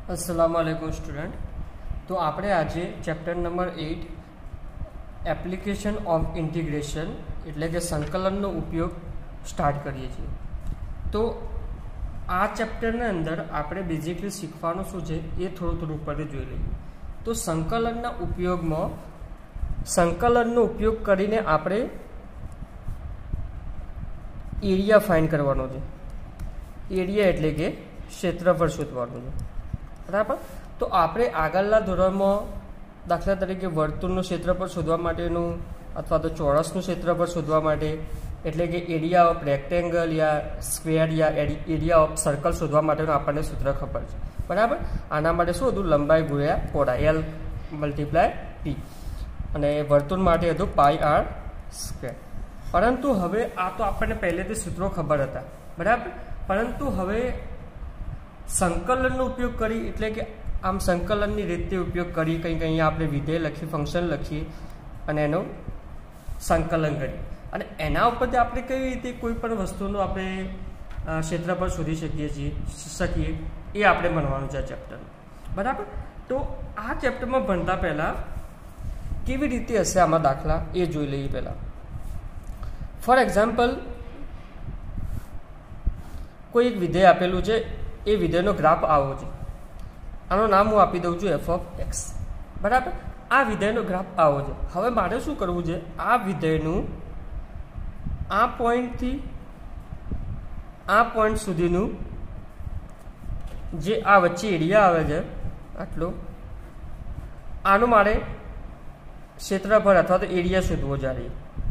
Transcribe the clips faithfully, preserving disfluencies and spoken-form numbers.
अस्सलाम वालेकुम स्टूडेंट। तो આપણે આજે chapter number eight application of integration એટલે કે સંકલનનો ઉપયોગ સ્ટાર્ટ કરીએ છીએ। તો આ ચેપ્ટરના અંદર આપણે બેઝિકલી શીખવાનું શું છે એ થોડું થોડું ઉપર જોઈ લઈએ। તો સંકલનના ઉપયોગમાં સંકલનનો ઉપયોગ કરીને આપણે એરિયા ફાઇન્ડ કરવાનો છે। એરિયા એટલે કે ક્ષેત્રફળ શોધવાનું છે, બરાબર। તો આપણે આગળના ધોરણમાં દાખલા તરીકે વર્તુળનું ક્ષેત્રફળ શોધવા માટેનું અથવા તો ચોરસનું ક્ષેત્રફળ શોધવા માટે એટલે કે એરિયા ઓફ રેક્ટેંગલ યા સ્ક્વેર યા એરિયા ઓફ સર્કલ શોધવા માટેનું આપણને સૂત્ર ખબર છે, બરાબર। આના માટે શું હતું? લંબાઈ ગુણ્યા પહોળાઈ, એલ મલ્ટીપ્લાય ટી, અને વર્તુળ માટે હતું પાઈ આર સ્ક્વેર। પરંતુ હવે આ તો આપણને પહેલેથી સૂત્રો ખબર હતા, બરાબર। પરંતુ હવે સંકલનનો ઉપયોગ કરી એટલે કે આમ સંકલનની રીતે ઉપયોગ કરી કંઈક અહીંયા આપણે વિધેય લખી, ફંક્શન લખીએ અને એનું સંકલન કરીએ, અને એના ઉપરથી આપણે કઈ રીતે કોઈ પણ વસ્તુનું આપણે ક્ષેત્રફળ શોધી શકીએ છીએ શકીએ એ આપણે ભણવાનું છે આ ચેપ્ટરમાં, બરાબર। તો આ ચેપ્ટરમાં ભણતા પહેલાં કેવી રીતે હશે આમાં દાખલા એ જોઈ લઈએ પહેલાં। ફોર એક્ઝામ્પલ, કોઈ એક વિધેય આપેલું છે, એ વિધેયનો ગ્રાફ આવો છે, આનું નામ હું આપી દઉં છું એફ ઓફ એક્સ, બરાબર। આ વિધેયનો ગ્રાફ આવો છે। હવે મારે શું કરવું છે? આ વિધેયનું આ પોઈન્ટથી આ પોઈન્ટ સુધીનું જે આ વચ્ચે એરિયા આવે છે આટલો, આનું મારે ક્ષેત્રફળ અથવા તો એરિયા શોધવો જ્યારે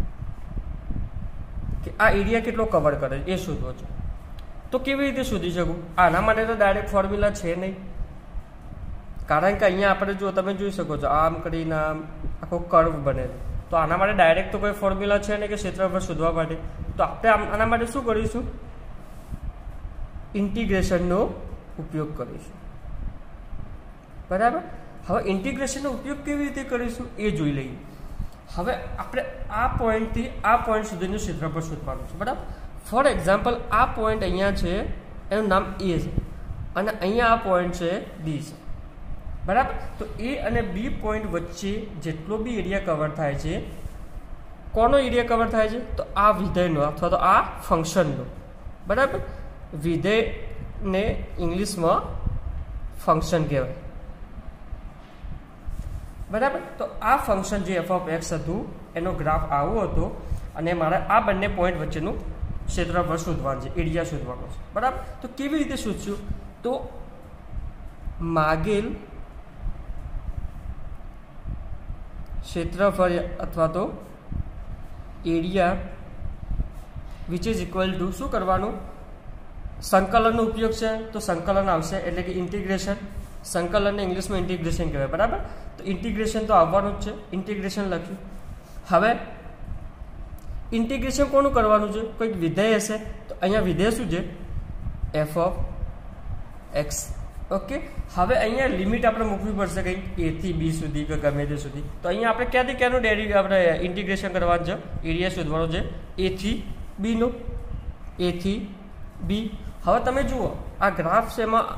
કે આ એરિયા કેટલો કવર કરે એ શોધવો છે। તો કેવી રીતે શોધી શકું? આના માટે તો ડાયરેક્ટ ફોર્મ્યુલા છે નહીં, કારણ કે અહીંયા આપણે જો તમે જોઈ શકો છો આમ કરીને આમ આખો કર્વ બને છે, તો આના માટે ડાયરેક્ટ તો કોઈ ફોર્મ્યુલા છે નહીં કે ક્ષેત્રફળ શોધવા માટે। તો આપણે આના માટે શું કરીશું? ઇન્ટિગ્રેશનનો ઉપયોગ કરીશું, બરાબર। હવે ઇન્ટિગ્રેશનનો ઉપયોગ કેવી રીતે કરીશું એ જોઈ લઈએ। હવે આપણે આ પોઈન્ટથી આ પોઈન્ટ સુધીનું ક્ષેત્રફળ શોધવાનું છે, બરાબર। ફોર એક્ઝામ્પલ, આ પોઈન્ટ અહીંયા છે, એનું નામ એ છે, અને અહીંયા આ પોઈન્ટ છે બી છે, બરાબર। તો એ અને બી પોઈન્ટ વચ્ચે જેટલો બી એરિયા કવર થાય છે, કોનો એરિયા કવર થાય છે? તો આ વિધેયનો અથવા તો આ ફંક્શનનો, બરાબર। વિધેયને ઇંગ્લિશમાં ફંક્શન કહેવાય, બરાબર। તો આ ફંક્શન જે એફ ઓફ એક્સ હતું એનો ગ્રાફ આવો હતો, અને મારે આ બંને પોઈન્ટ વચ્ચેનું ક્ષેત્રફળ શોધવાનું છે, એરિયા શોધવાનો છે, બરાબર। તો કેવી રીતે શોધશું? તો માગેલ ક્ષેત્રફળ અથવા તો area which is equal to શું કરવાનું? સંકલનનો ઉપયોગ છે, તો સંકલન આવશે એટલે કે ઇન્ટિગ્રેશન। સંકલનને ઇંગ્લિશમાં ઇન્ટિગ્રેશન કહેવાય, બરાબર। તો ઇન્ટિગ્રેશન તો આવવાનું જ છે, ઇન્ટિગ્રેશન લખ્યું। હવે ઇન્ટિગ્રેશન કોનું કરવાનું છે? કોઈક વિધેય હશે, તો અહીંયા વિધેય શું છે? F of X, okay. હવે અહીંયા લિમિટ આપણે મૂકવી પડશે કંઈક એ થી બી સુધી કે ગમે તે સુધી। તો અહીંયા આપણે ક્યાંથી ક્યાંનું ડેરી આપણે ઇન્ટિગ્રેશન કરવાનું છે? એરિયા શોધવાનો છે એ થી બીનો, એ થી બી। હવે તમે જુઓ આ ગ્રાફ છે, એમાં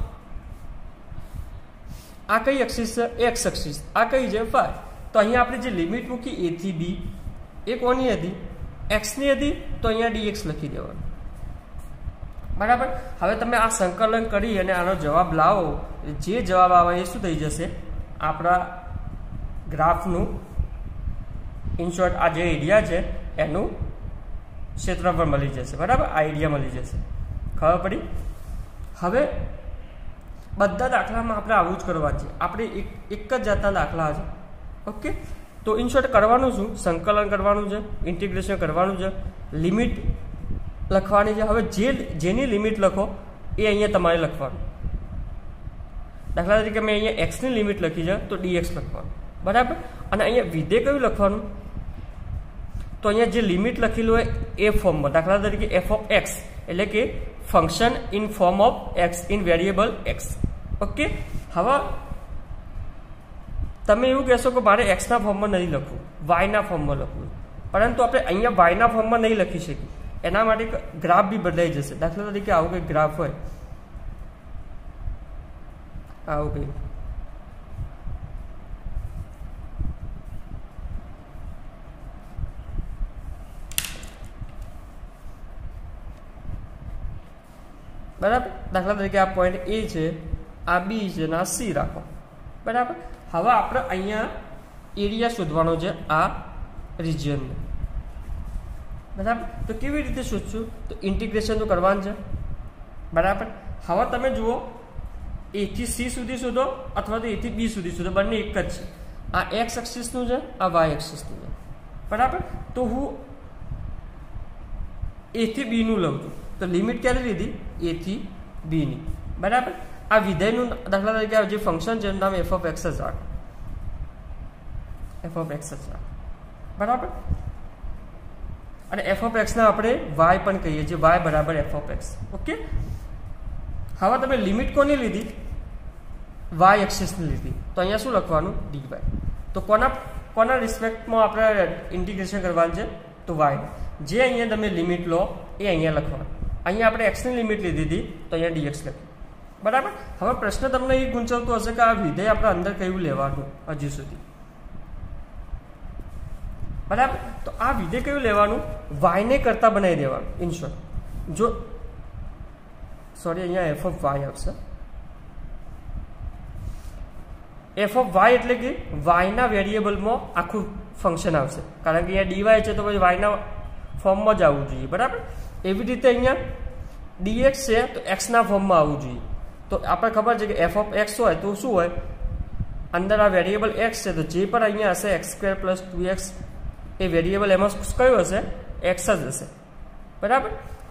આ કઈ એક્સિસ છે? X axis. આ કઈ છે? વાય। તો અહીંયા આપણે જે લિમિટ મૂકી એ થી બી એ કોની હતી? એક્સની હતી, તો અહીંયા ડીએક્સ લખી દેવાનું, બરાબર। હવે તમે આ સંકલન કરી અને આનો જવાબ લાવો, જે જવાબ આવે એ શું થઈ જશે? આપણા ગ્રાફનું ઇનશોર્ટ આ જે એરિયા છે એનું ક્ષેત્રફળ મળી જશે, બરાબર। આ એરિયા મળી જશે, ખબર પડી? હવે બધા દાખલામાં આપણે આવું જ કરવાનું છે, આપણે એક એક જ જાતના દાખલા છે, ઓકે। તો ઇનશોર્ટ કરવાનું શું? સંકલન કરવાનું છે, ઇન્ટિગ્રેશન કરવાનું છે, લિમિટ લખવાની છે। હવે જે જેની લિમિટ લખો એ અહીંયા તમારે લખવાનું। દાખલા તરીકે મેં અહીંયા એક્સની લિમિટ લખી છે, તો ડીએક્સ લખવાનું, બરાબર। અને અહીંયા વિધેય કયું લખવાનું? તો અહીંયા જે લિમિટ લખેલું હોય એ ફોર્મમાં, દાખલા તરીકે એફ ઓફ એક્સ એટલે કે function in form of X in variable X, okay. હવે તમે એવું કહેશો કે મારે એક્સના ફોર્મમાં નહીં લખવું, વાયના ફોર્મમાં લખવું, પરંતુ આપણે અહીંયા વાયના ફોર્મમાં નહીં લખી શકીએ, એના માટે ગ્રાફ બી બદલાઈ જશે। દાખલા તરીકે આવું કંઈક ગ્રાફ હોય, આવું કંઈ બરાબર. દાખલા તરીકે આ પોઈન્ટ એ છે, આ બી છે ને આ સી રાખો. બરાબર. હવે આપણે અહીંયા એરિયા શોધવાનો છે આ રિજિયનનો. બરાબર. તો કેવી રીતે શોધશું? તો ઇન્ટિગ્રેશન તો કરવાનું છે. બરાબર. હવે તમે જુઓ, એ થી સી સુધી શોધો અથવા તો એ થી બી સુધી શોધો, બંને એક જ છે. આ એક્સ એક્સિસનું છે, આ વાય એક્સિસનું છે. બરાબર. તો હું એ થી બી નું લઉં છું. તો લિમિટ ક્યારે લીધી? એ થી બી ની. બરાબર. આ વિધેયનું દાખલા તરીકે જે ફંક્શન છે એનું નામ એફ ઓફ એક્સ જ રાખો. એફ ઓફ એક્સ જ રાખો. બરાબર. અને એફ ઓફ એક્સના આપણે વાય પણ કહીએ છીએ, વાય બરાબર એફ ઓફ એક્સ. ઓકે. હવે તમે લિમિટ કોની લીધી? વાય એક્સિસની લીધી. તો અહીંયા શું લખવાનું? D Y. તો કોના કોના રિસ્પેક્ટમાં આપણે ઇન્ટિગ્રેશન કરવાનું છે? તો વાય. જે અહીંયા તમે લિમિટ લો એ અહીંયા લખવાનું. અહીંયા આપણે એક્સની લિમિટ લીધી હતી, તો અહીંયા ડીએક્સ લખ્યું. બરાબર. હવે પ્રશ્ન તમને એ ગુંચવતો હશે કે આ વિધેય આપણે અંદર કયું લેવાનું હજી સુધી. બરાબર. તો આ વિધેય કયું લેવાનું? વાયને કરતા બનાવી દેવાનું. ઇન શોર્ટ, જો સોરી અહીંયા એફ ઓફ વાય આવશે. એફ ઓફ વાય એટલે કે વાયના વેરિયેબલમાં આખું ફંક્શન આવશે, કારણ કે અહીંયા ડીવાય છે તો પછી વાયના ફોર્મમાં જ આવવું જોઈએ. બરાબર. એવી રીતે અહીંયા ડીએક્સ છે તો એક્સના ફોર્મમાં આવવું જોઈએ. તો આપણે ખબર છે કે એફ ઓફ એક્સ હોય તો શું હોય? અંદર આ વેરિયેબલ એક્સ છે તો જે પણ અહીંયા હશે X square plus two X, એ વેરિયેબલ એમાં કયું હશે? એક્સ જ હશે. બરાબર.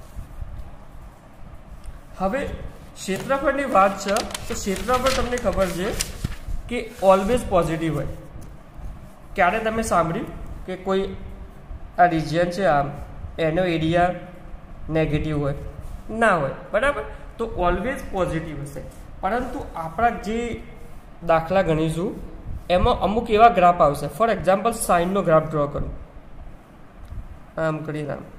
હવે ક્ષેત્રફળની વાત છે તો ક્ષેત્રફળ તમને ખબર છે કે ઓલવેઝ પોઝિટિવ હોય. ક્યારે તમે સાંભળ્યું કે કોઈ આ રિજિયન છે આમ એનો એરિયા નેગેટિવ હોય? ના હોય. બરાબર. તો ઓલવેઝ પોઝિટિવ હશે. પરંતુ આપણા જે દાખલા ગણીશું એમાં અમુક એવા ગ્રાફ આવશે. ફોર એક્ઝામ્પલ સાઇનનો ગ્રાફ ડ્રો કરું, આમ કરીને આમ.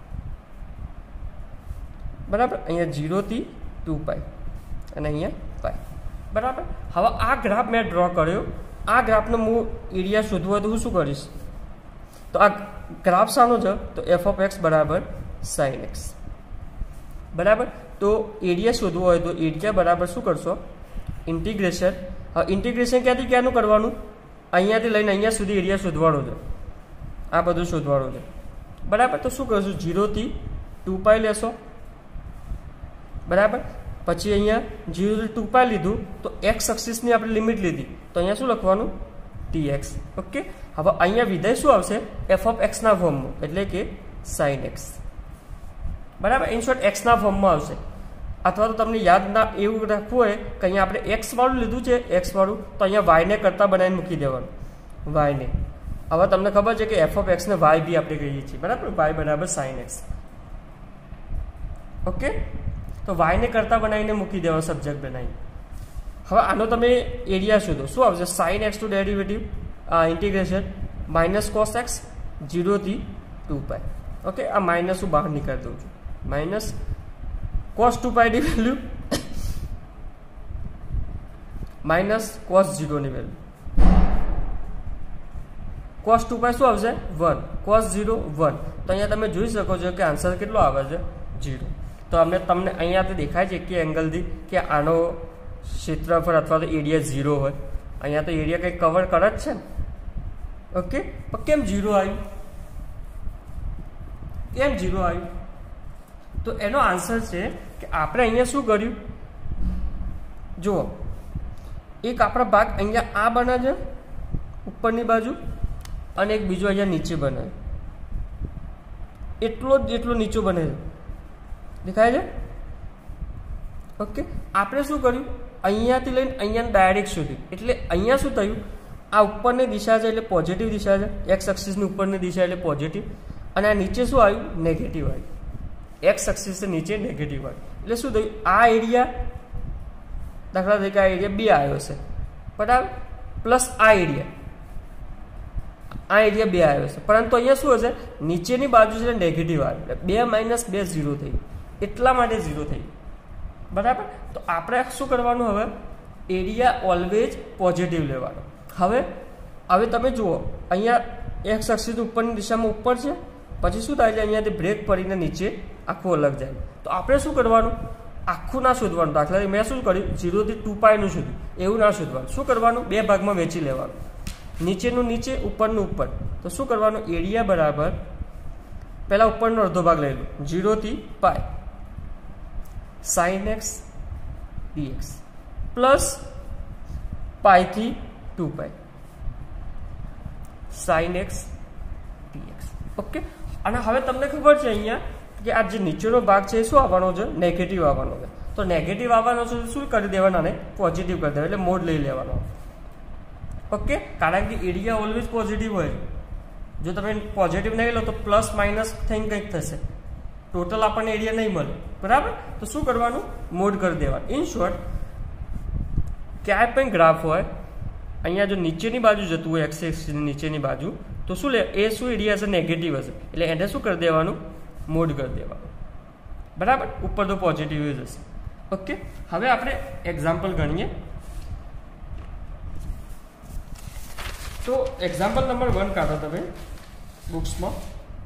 બરાબર. અહીંયા ઝીરોથી ટુ પાઈ અને અહીંયા પાઈ. બરાબર. હવે આ ગ્રાફ મેં ડ્રો કર્યો. આ ગ્રાફનો હું એરિયા શોધવું હોય તો હું શું કરીશ? તો આ ગ્રાફ શાનો છે? તો એફ ઓફ એક્સ બરાબર સાઇન એક્સ. બરાબર. તો એરિયા શોધવો હોય તો એરિયા બરાબર શું કરશો? ઇન્ટિગ્રેશન. હવે ઇન્ટિગ્રેશન ક્યાંથી ક્યાંનું કરવાનું? અહીંયાથી લઈને અહીંયા સુધી એરિયા શોધવાનો છે. આ બધું શોધવાનું છે. બરાબર. તો શું કરશું? ઝીરોથી ટુ પાઈ લેશો. બરાબર. પછી અહીંયા ઝીરોથી ટુ પાઈ લીધું તો એક્સ એક્સિસની આપણે લિમિટ લીધી, તો અહીંયા શું લખવાનું? T X. ઓકે. હવે અહીંયા વિધેય શું આવશે? એફ ઓફ એક્સના ફોર્મમાં, એટલે કે સાઇન એક્સ. બરાબર. ઇન શોર્ટ એક્સના ફોર્મમાં આવશે. અથવા તો તમને યાદ ના એવું રાખવું હોય કે અહીંયા આપણે એક્સ વાળું લીધું છે, એક્સ વાળું, તો અહીંયા વાયને કરતા બનાવીને મૂકી દેવાનું. વાયને. હવે તમને ખબર છે કે એફ ઓફ એક્સને વાય બી આપણે કહીએ છીએ. બરાબર. વાય બરાબર સાઇન એક્સ. ઓકે. તો વાયને કરતા બનાવીને મૂકી દેવાનો સબ્જેક્ટ બનાવી. હવે આનો તમે એરિયા શોધો. શું આવશે? Sine X to derivative integration minus cos X ઝીરોથી ટુ પાઈ. ઓકે. આ માઇનસ હું બહાર નીકાળી દઉં છું. માઇનસ કોસ ટુ પાઈ ની વેલ્યુ માઇનસ કોસ ઝીરોની વેલ્યુ. કોસ ટુ પાઈ શું આવશે? વન. Cos zero one. તો અહીંયા તમે જોઈ શકો છો કે આન્સર કેટલો આવે છે? ઝીરો. તો અમને તમને અહીંયાથી દેખાય છે કે એંગલથી કે આનો ક્ષેત્રફળ અથવા તો એરિયા ઝીરો હોય. અહીંયા તો એરિયા કંઈ કવર કરે જ છે ને. ઓકે. પણ કેમ ઝીરો આવ્યું? કેમ ઝીરો આવ્યું? તો એનો આન્સર છે કે આપણે અહીંયા શું કર્યું? જુઓ, એક આપણા ભાગ અહીંયા આ બને છે ઉપરની બાજુ, અને એક બીજો અહીંયા નીચે બને. એટલો જ એટલો નીચો બને છે. દેખાય છે? ઓકે. આપણે શું કર્યું? અહીંયાથી લઈને અહીંયા ડાયરેક્ટ સુધી. એટલે અહીંયા શું થયું? આ ઉપરની દિશા છે એટલે પોઝિટિવ દિશા છે. એક્સ એક્સિસની ઉપરની દિશા એટલે પોઝિટિવ. અને આ નીચે શું આવ્યું? નેગેટિવ આવ્યું. એક્સ એક્સિસ નીચે નેગેટિવ આવ્યું. એટલે શું થયું? આ એરિયા દાખલા તરીકે આ એરિયા બે આવ્યો છે. બરાબર. પ્લસ આ એરિયા આ એરિયા બે આવ્યો છે. પરંતુ અહીંયા શું હશે? નીચેની બાજુ છે નેગેટિવ આવ્યું. એટલે બે માઇનસ બે ઝીરો થઈ. એટલા માટે ઝીરો થઈ. બરાબર. તો આપણે શું કરવાનું? હવે એરિયા ઓલવેઝ પોઝિટિવ લેવાનો. હવે હવે તમે જુઓ અહીંયા એક્સ અક્ષિસ ઉપરની દિશામાં ઉપર છે, પછી શું થાય છે અહીંયાથી બ્રેક પડીને નીચે આખું અલગ જાય. તો આપણે શું કરવાનું, આખું ના શોધવાનું. દાખલા તરીકે મેં શું કર્યું, ઝીરોથી ટુ પાયનું શોધ્યું, એવું ના શોધવાનું. શું કરવાનું, બે ભાગમાં વેચી લેવાનું, નીચેનું નીચે ઉપરનું ઉપર. તો શું કરવાનું, એરિયા બરાબર પહેલાં ઉપરનો અડધો ભાગ લઈ લો, ઝીરોથી pi sine X DX plus પાયથી two pi sine X DX. Okay. અને હવે તમને ખબર છે અહીંયા કે આ જે નીચેનો ભાગ છે એ શું આવવાનો છે, નેગેટિવ આવવાનો છે. તો નેગેટિવ આવવાનો છે શું કરી દેવાના, અને પોઝિટિવ કરી દેવા, એટલે મોડ લઈ લેવાનો. ઓકે. કારણ કે એરિયા ઓલવેઝ પોઝિટિવ હોય. જો તમે પોઝિટિવ નહીં લો તો પ્લસ માઇનસ થઈને કંઈક થશે, ટોટલ આપણને એરિયા નહીં મળે. બરાબર. તો શું કરવાનું, મોડ કરી દેવાનું. ઇન શોર્ટ, ક્યાંય પણ ગ્રાફ હોય, અહીંયા જો નીચેની બાજુ જતું હોય એક્સ એક્સિસની નીચેની બાજુ, તો શું લે, એ શું એરિયા હશે, નેગેટિવ હશે. એટલે એને શું કરી દેવાનું, મોડ કરી દેવાનું. બરાબર. ઉપર તો પોઝિટિવ જ હશે. ઓકે. હવે આપણે એક્ઝામ્પલ ગણીએ. તો એક્ઝામ્પલ નંબર વન કાઢો તમે બુક્સમાં.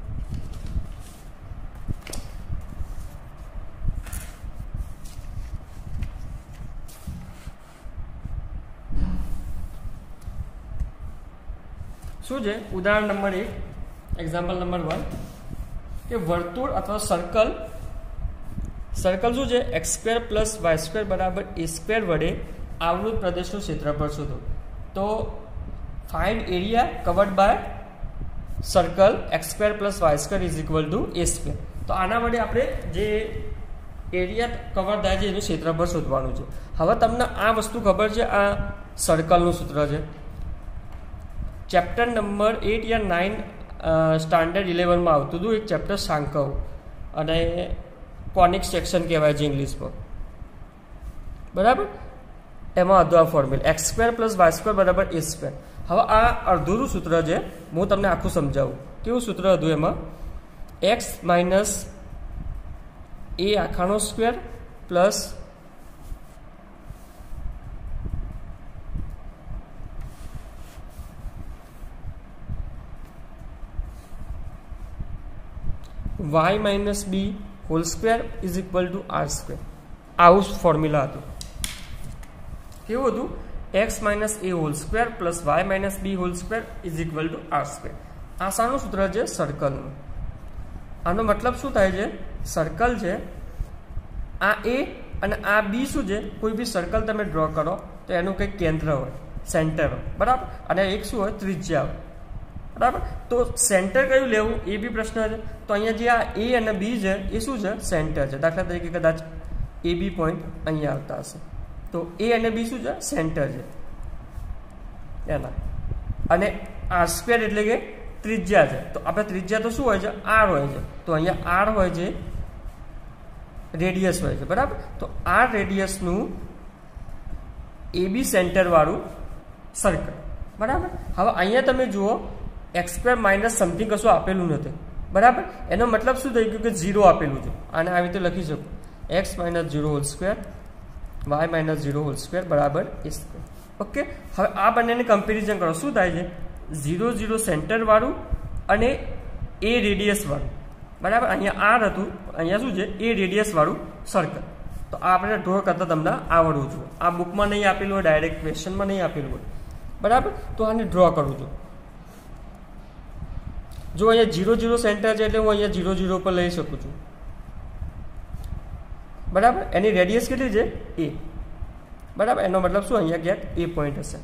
શું છે, ઉદાહરણ નંબર એક, એક્ઝામ્પલ નંબર વન, કે વર્તુળ અથવા સર્કલ સર્કલ શું છે, X square plus Y square બરાબર એ સ્ક્વેર વડે આવૃત પ્રદેશનું ક્ષેત્રફળ શોધો. તો find area covered by circle X square plus Y square is equal to A square. તો આના વડે આપણે જે એરિયા કવર થાય છે એનું ક્ષેત્રફળ શોધવાનું છે. હવે તમને આ વસ્તુ ખબર છે, આ સર્કલનું સૂત્ર છે. ચેપ્ટર નંબર એટ યા નાઇન સ્ટાન્ડર્ડ ઇલેવનમાં આવતું હતું એક ચેપ્ટર સાંકવ, અને કોનિક સેક્શન કહેવાય છે ઇંગ્લિશમાં. બરાબર. એમાં હતું આ formula X square plus Y square બરાબર એ સ્ક્વેર. હવે આ અડધું સૂત્ર છે, હું તમને આખું સમજાવું. કેવું સૂત્ર હતું એમાં, એક્સ માઇનસ એ આખાનો square plus Y minus B whole square is equal to R square. આવું ફોર્મ્યુલા હતું. કેવું હતું, X minus A whole square plus Y minus B whole square is equal to R square. આ શાનું સૂત્ર છે, સર્કલનું. આનો મતલબ શું થાય છે, સર્કલ છે, આ એ અને આ બી શું છે, કોઈ બી સર્કલ તમે ડ્રો કરો તો એનું કંઈક કેન્દ્ર હોય, સેન્ટર હોય. બરાબર. અને એક શું હોય, ત્રિજ્યા હોય. બરાબર. તો સેન્ટર કયું લેવું એ બી પ્રશ્ન છે. તો અહીંયા જે આ એ અને બી છે એ શું છે, સેન્ટર છે. દાખલા તરીકે કદાચ એ બી પોઈન્ટ અહીંયા આવતા હશે, તો એ અને બી શું છે, સેન્ટર છે એના. અને આર સ્ક્વેર એટલે કે ત્રિજ્યા છે. તો આપણે ત્રિજ્યા તો શું હોય છે, આર હોય છે. તો અહીંયા આર હોય છે, રેડિયસ હોય છે. બરાબર. તો આ રેડિયસનું એ બી સેન્ટર વાળું સર્કલ. બરાબર. હવે અહીંયા તમે જુઓ એક્સ સ્ક્વેર માઇનસ સમથિંગ કશું આપેલું નથી. બરાબર. એનો મતલબ શું થઈ ગયું કે ઝીરો આપેલું છે. આને આવી રીતે લખી શકો, X minus zero whole square Y minus zero whole square બરાબર એ સ્ક્વેર. ઓકે. હવે આ બંનેને કમ્પેરિઝન કરો, શું થાય છે, ઝીરો ઝીરો સેન્ટર વાળું અને એ રેડિયસ વાળું. બરાબર. અહીંયા આર હતું, અહીંયા શું છે, એ રેડિયસ વાળું સર્કલ. તો આ આપણે ડ્રો કરતા તમને આવડવું જોઈએ. આ બુકમાં નહીં આપેલું હોય, ડાયરેક્ટ ક્વેશ્ચનમાં નહીં આપેલું હોય. બરાબર. તો આને ડ્રો કરું છું. જો અહીંયા ઝીરો ઝીરો સેન્ટર છે એટલે હું અહીંયા ઝીરો ઝીરો પર લઈ શકું છું. બરાબર. એની રેડિયસ કેટલી છે, એ. બરાબર. એનો મતલબ શું, અહીંયા ક્યાંક એ પોઈન્ટ હશે.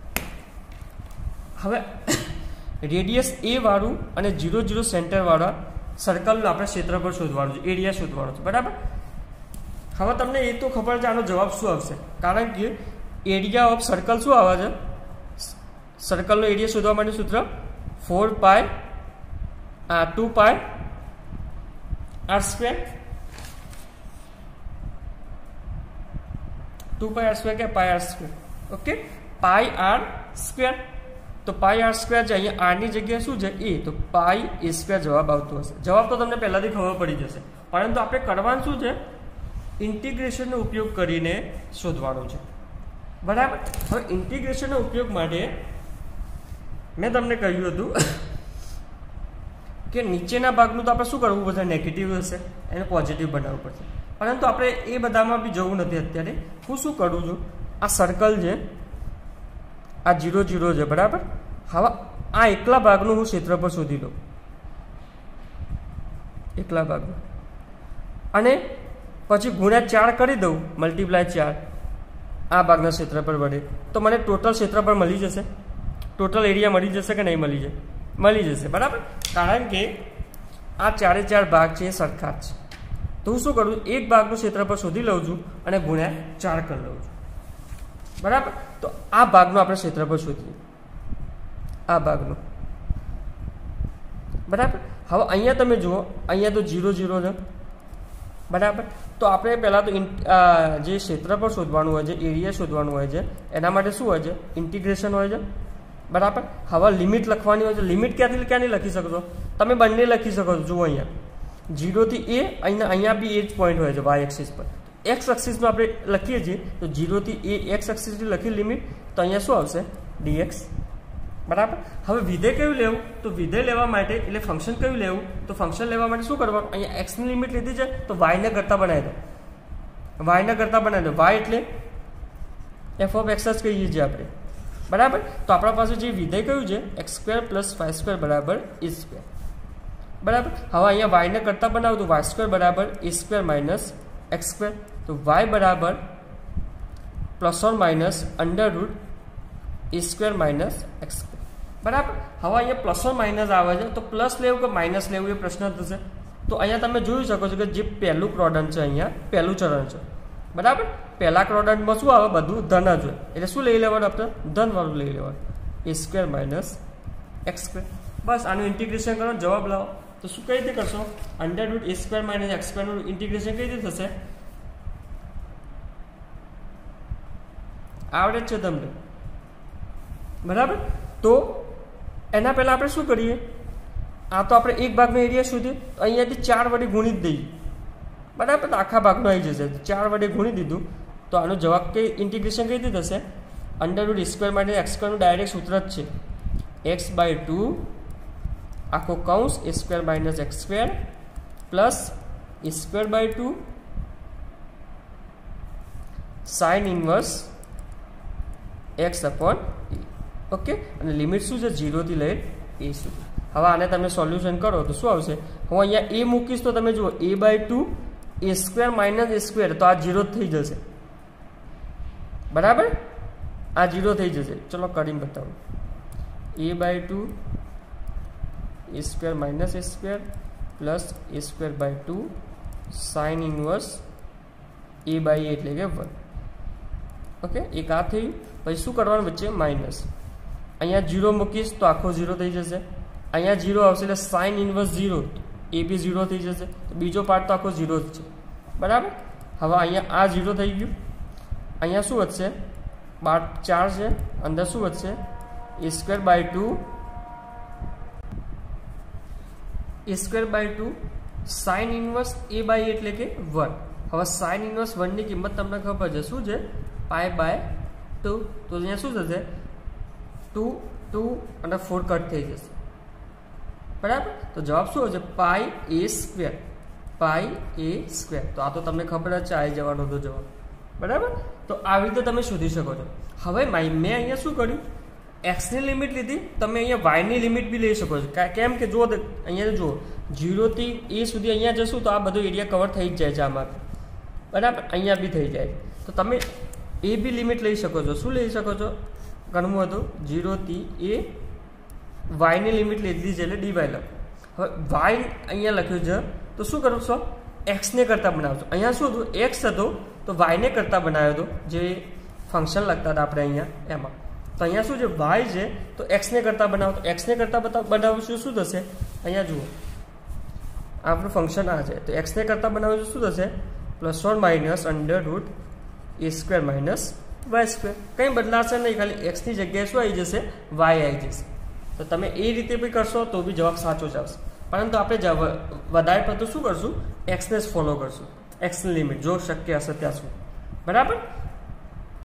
હવે રેડિયસ એ વાળું અને ઝીરો ઝીરો સેન્ટર વાળા સર્કલનું આપણે ક્ષેત્રફળ શોધવાનું છે, એરિયા શોધવાનો છે. બરાબર. હવે તમને એ તો ખબર છે આનો જવાબ શું આવશે, કારણ કે એરિયા ઓફ સર્કલ શું આવે છે, સર્કલનો એરિયા શોધવા માટે સૂત્ર ફોર પાય આ two pi R square two pi R square કે pi R square. Okay. Pi R square. તો પાય આર સ્ક્વેર છે, અહીંયા આરની જગ્યાએ શું છે, એ. તો પાય એ સ્ક્વેર જવાબ આવતો હશે. જવાબ તો તમને પહેલાથી ખબર પડી જશે, પરંતુ આપણે કરવાનું શું છે, ઇન્ટિગ્રેશનનો ઉપયોગ કરીને શોધવાનું છે. બરાબર. હવે ઇન્ટિગ્રેશનનો ઉપયોગ માટે મેં તમને કહ્યું હતું કે નીચેના ભાગનું તો આપણે શું કરવું પડશે, નેગેટિવ હશે એને પોઝિટિવ બનાવવું પડશે, પરંતુ આપણે એ બધામાં બી જવું નથી અત્યારે. હું શું કરું છું, આ સર્કલ છે, આ જીરો જીરો છે, બરાબર. હવે આ એકલા ભાગનું હું ક્ષેત્રફળ શોધી લઉં, એકલા ભાગનું, અને પછી ગુણ્યા ચાર કરી દઉં, મલ્ટીપ્લાય ચાર આ ભાગના ક્ષેત્રફળ વડે, તો મને ટોટલ ક્ષેત્રફળ મળી જશે, ટોટલ એરિયા મળી જશે કે નહીં મળી જાય, મળી જશે, બરાબર. કારણ કે આ ચારે ચાર ભાગ છે એ સરખા જ છે. તો હું શું કરું, એક ભાગનું ક્ષેત્રફળ શોધી લઉં છું અને ગુણ્યા ચાર કરી લઉં છું, બરાબર. તો આ ભાગનું આપણે ક્ષેત્રફળ શોધીએ, આ ભાગનું, બરાબર. હવે અહીંયા તમે જુઓ, અહીંયા તો જીરો જીરો છે, બરાબર. તો આપણે પહેલાં તો જે ક્ષેત્રફળ શોધવાનું હોય છે, એરિયા શોધવાનું હોય છે, એના માટે શું હોય છે, ઇન્ટિગ્રેશન હોય છે, બરાબર. હવે લિમિટ લખવાની હોય છે. લિમિટ ક્યાંથી ક્યાંથી લખી શકો છો તમે, બંને લખી શકો છો. જુઓ અહીંયા જીરોથી એ, અહીંયા અહીંયા બી એ જ પોઈન્ટ હોય છે વાય એક્સિસ પર. એક્સ એક્સિસમાં આપણે લખીએ છીએ તો જીરોથી એ એક્સ એક્સિસથી લખી લિમિટ, તો અહીંયા શું આવશે, ડીએક્સ, બરાબર. હવે વિધેય કયું લેવું, તો વિધેય લેવા માટે એટલે ફંક્શન કયું લેવું, તો ફંક્શન લેવા માટે શું કરવાનું, અહીંયા એક્સની લિમિટ લીધી છે તો વાયને કરતા બનાવી દો, વાયને કરતા બનાવી દો. વાય એટલે એફ ઓફ એક્સ જ કહીએ છીએ આપણે, બરાબર. તો આપણા પાસે જે વિધેય કયું છે, X square plus Y square બરાબર એ સ્ક્વેર, બરાબર. હવે અહીંયા વાયને કરતા બનાવું તો વાય સ્ક્વેર બરાબર A square minus X square, તો વાય બરાબર plus or minus under root A square minus X square, બરાબર. હવે અહીંયા પ્લસ ઓર માઇનસ આવે છે, તો પ્લસ લેવું કે માઇનસ લેવું એ પ્રશ્ન થશે. તો અહીંયા તમે જોઈ શકો છો કે જે પહેલું ક્વોડ્રન્ટ છે, અહીંયા પહેલું ચરણ છે, બરાબર. પહેલા ક્વોડ્રન્ટમાં શું આવે, બધું ધન જ હોય, એટલે શું લઈ લેવાનું આપણે, ધન વાળું લઈ લેવાનું, A square minus X square. બસ આનું ઇન્ટિગ્રેશન કરો, જવાબ લાવો. તો શું કઈ રીતે કરશો, અંડર રૂટ એ સ્ક્વેર માઇનસ એક્સ સ્ક્વેરનું ઇન્ટિગ્રેશન કઈ રીતે થશે, આવડે જ છે તમને, બરાબર. તો એના પહેલાં આપણે શું કરીએ, આ તો આપણે એક ભાગનો એરિયા શોધીએ, તો અહીંયાથી ચાર વડે ગુણી જ દઈએ, બરાબર. તો આખા ભાગનો આવી જશે, ચાર વડે ગુણી દીધું, તો આનો જવાબ કઈ ઇન્ટિગ્રેશન કઈ રીતે થશે, અંડર રૂટ સ્ક્વેર માટે એક્સ સ્ક્વેરનું ડાયરેક્ટ સૂત્ર જ છે, એક્સ બાય ટુ આખો કૌંસ A square minus X square plus A square by two sine inverse X upon A, okay. અને લિમિટ શું છે, જીરોથી લઈ એ સુધી. હવે આને તમે સોલ્યુશન કરો તો શું આવશે, હું અહીંયા એ મૂકીશ તો તમે જુઓ A by two A square minus A square, તો આ જીરો થઈ જશે, બરાબર. આ જીરો થઈ જશે. ચલો કરીને બતાવું, a by two A square minus A square plus A square by two sine inverse a by a એટલે કે વન, ઓકે. એક આ થયું. પછી શું કરવાનું વચ્ચે માઇનસ, અહીંયા જીરો મૂકીશ તો આખો ઝીરો થઈ જશે, અહીંયા જીરો આવશે એટલે sine inverse zero, a b zero થઈ જશે, તો બીજો પાર્ટ તો આખો ઝીરો જ છે, બરાબર. હવે અહીંયા આ ઝીરો થઈ ગયું, અહીંયા શું વધશે, બાર ચાર છે, અંદર શું વધશે, a square by two A square by two sine inverse a by એટલે કે વન. હવે સાઇન ઇનવર્સ વનની કિંમત તમને ખબર છે શું છે, પાય બાય ટુ. તો અહીંયા શું થશે, ટુ ટુ અને ફોર કટ થઈ જશે, બરાબર. તો જવાબ શું હશે, પાઈ એ સ્ક્વેર, પાઈ એ સ્ક્વેર. તો આ તો તમને ખબર જ છે, આવી જવાનો તો જવાબ, બરાબર. તો આવી રીતે તમે શોધી શકો છો. હવે મેં અહીંયા શું કર્યું, એક્સની લિમિટ લીધી, તમે અહીંયા વાયની લિમિટ બી લઈ શકો છો. કેમ કે જુઓ અહીંયા જુઓ જીરોથી એ સુધી અહીંયા જશું તો આ બધો એરિયા કવર થઈ જ જાય છે આમાં, બરાબર. અહીંયા બી થઈ જાય, તો તમે એ બી લિમિટ લઈ શકો છો. શું લઈ શકો છો, ઘણું હતું, જીરોથી એ વાયની લિમિટ લીધી છે એટલે ડી વાય લખો. હવે વાય અહીંયા લખ્યું છે તો શું કરો છો, એક્સને કરતાં બનાવશો. અહીંયા શું હતું, એક્સ હતો તો વાયને કરતાં બનાવ્યો હતો, જે ફંક્શન લખતા હતા આપણે અહીંયા એમાં. તો અહીંયા શું છે, વાય છે તો એક્સને કરતાં બનાવો, તો એક્સને કરતાં બનાવશું શું થશે, અહીંયા જુઓ આપણું ફંક્શન આ છે, તો એક્સને કરતાં બનાવશું શું થશે, plus or minus under root A square minus y square. કંઈ બદલાશે નહીં, ખાલી એક્સની જગ્યાએ શું આવી જશે, વાય આવી જશે. તો તમે એ રીતે બી કરશો તો બી જવાબ સાચો જ આવશે. પરંતુ આપણે વધારે પડતું શું કરશું, એક્સને જ ફોલો કરશું, એક્સની લિમિટ જો શક્ય હશે ત્યાં સુધી, બરાબર.